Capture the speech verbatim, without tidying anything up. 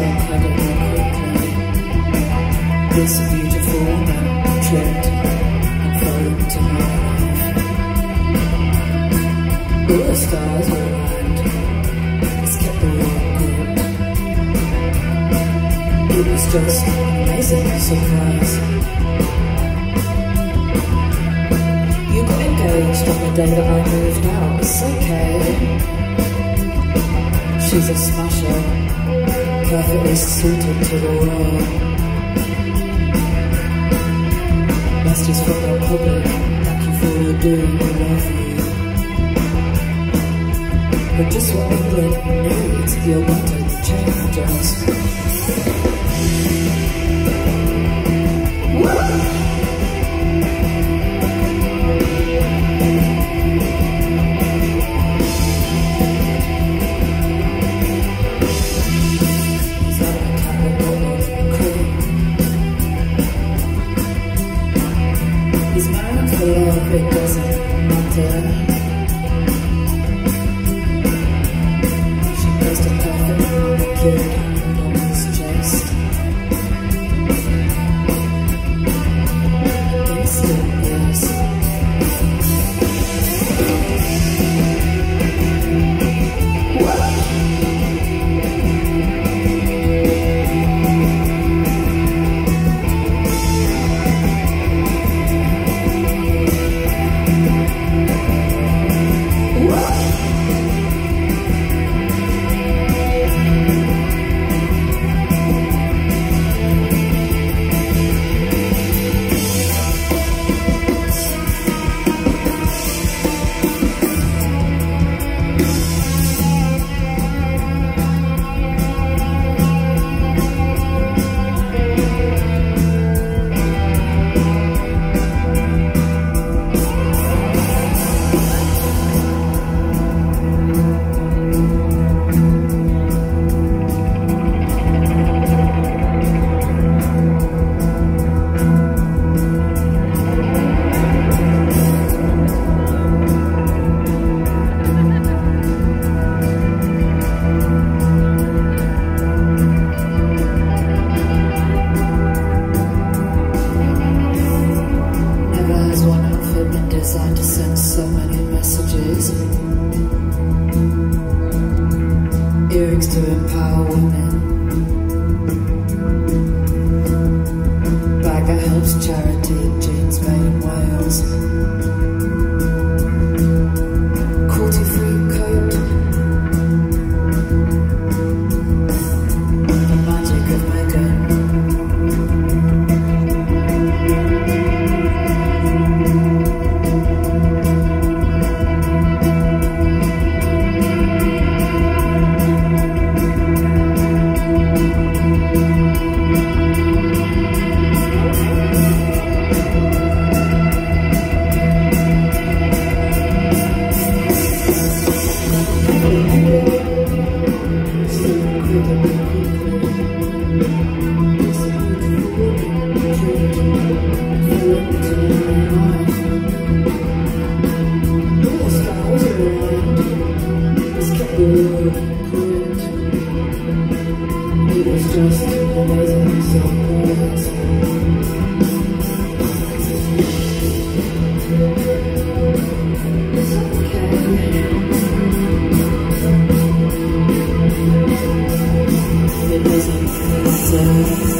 incredibly quickly. This beautiful woman tripped and fell into my life. All the stars were aligned. This kept the world good. It was just an amazing surprise. You got engaged on the day that I moved out. It's okay. She's a smasher, perfectly suited to the role. Best is for the public. Thank you for all you do. We love you. But just what England needs, you're wanting to change us. It doesn't matter. She placed a perfect manicure on his chest. Instant yes. Designed to send so many messages. Earrings to empower women. Bag that helps charity, jeans made in Wales. Cruelty-free coat. The magic of Meghan. It was just amazing surprise. It's okay. It doesn't matter.